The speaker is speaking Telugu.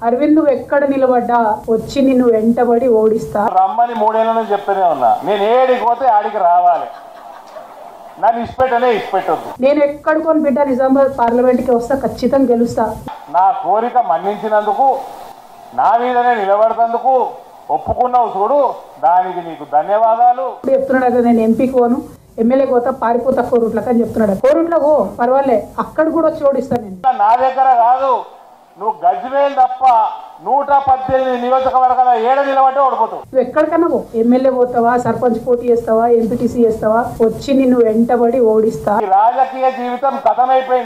అరవింద్ నువ్వు ఎక్కడ నిలబడ్డా వచ్చి నిన్ను వెంటబడి ఓడిస్తా. రమ్మని 3 ఏళ్ళ నుంచి చెప్తూనే ఉన్నా, నేను ఏడికి పోతే ఆడికి రావాలి, నన్ను ఇష్టపెట్టొద్దు. నేను ఎక్కడికొని బిడ్డ నిజామాబాద్ పార్లమెంట్కి వస్తా, ఖచ్చితంగా గెలుస్తా. నా కోరిక మన్నించినందుకు, నా మీదనే నిలబడతందుకు ఒప్పుకున్నావు చూడు, దానికి నీకు ధన్యవాదాలు. చెప్తున్నాడు కదా, నేను ఎంపీకి పోను, ఎమ్మెల్యే పోతా, పారిపోతా కోరుట్లకు అని చెప్తున్నాడు. కోరుట్ల ఓ పర్వాలే, అక్కడ కూడా వచ్చి ఓడిస్తాను నేను. నా దగ్గర కాదు, నువ్వు గజ్వేల్ తప్ప 118 నియోజకవర్గాల ఏడ నిలబడ్డే ఓడిపోతావు. నువ్వు ఎక్కడికన్నా పో, ఎమ్మెల్యే పోతావా, సర్పంచ్ పోటీ చేస్తావా, ఎంపీటీసీ చేస్తావా, వచ్చి నిన్ను వెంటబడి ఓడిస్తా. రాజకీయ జీవితం కథమైపోయింది.